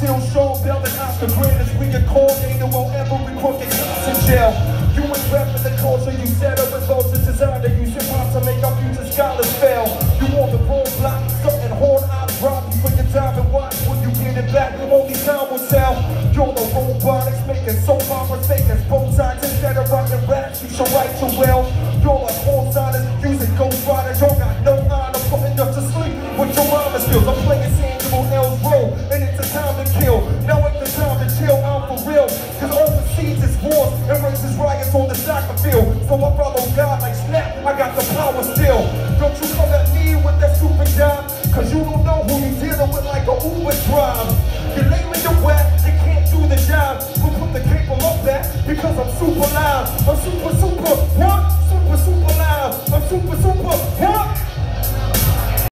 still strong, building out the greatest. We get coordinated while every crooked cops in jail. You ain't repping the culture, you set up with vultures designed to use hip hop to make our future scholars fail. You want the wrong block, something horn out, rob you for your time and watch when you get it back. Only time will tell. You're the robotics making soap operas, making both sides instead of rocking raps. You should write your well. You're like all siders using ghost riders. You got no honor, putting us to sleep with your mama skills. I'm playing Samuel L's role, and it's a time to kill. Now ain't the time to chill out for real. Cause overseas is wars and racist riots on the soccer field. So I follow God like snap, I got the power still. Don't you come at me with that stupid job, cause you don't know who you dealing with like a Uber drive. You're lame in the wet, you can't do the job. We'll put the cape on my back because I'm super loud. I'm super